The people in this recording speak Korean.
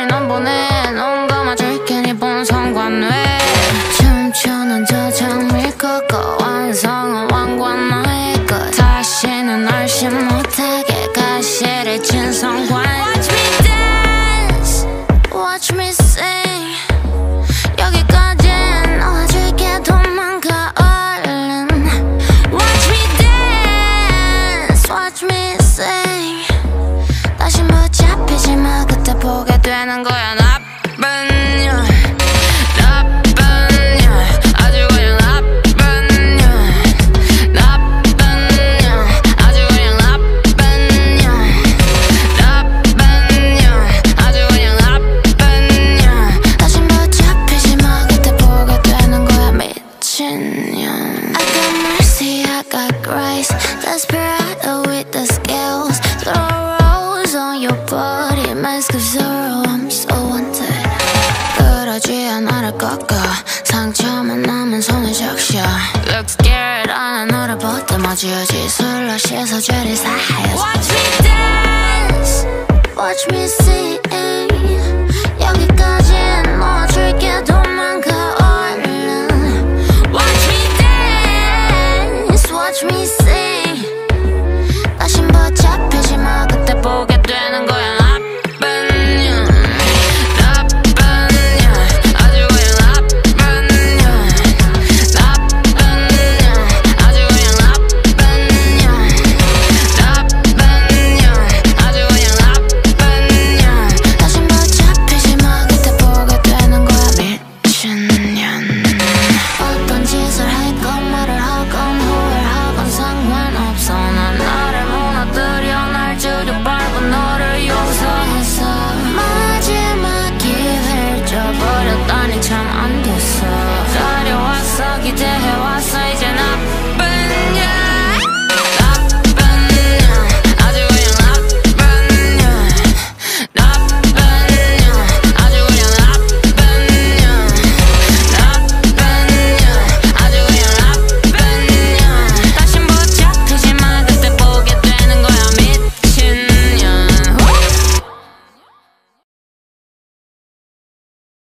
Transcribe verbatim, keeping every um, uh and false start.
넌 보내 넌 감아줄게 네 본성관 왜 춤추는 저 장미 걷고 완성은 왕관 너의 것 다시는 얼씬 못하게 가시를 진성관 Watch me dance Watch me sing 여기까진 놓아줄게 도망가 얼른 Watch me dance Watch me sing 다시 못 잡히지 마 그때 보게 되는 거야 나쁜 년 나쁜 년 아주 그냥 나쁜 년 나쁜 년 아주 그냥 나쁜 년 나쁜 년 아주 그냥 나쁜 년 다시 못 잡히지 마 그때 보게 되는 거야 미친년 I got mercy I got grace Desperado with the scales Throw rose on your body Mask of sorrow I'm so wanted 그러지 않아를 꺾어 상처만 남은 손을 적셔 Look scared 안에 너를 볼 때 마주하지 술로 씻어주리 사이 Watch me dance Watch me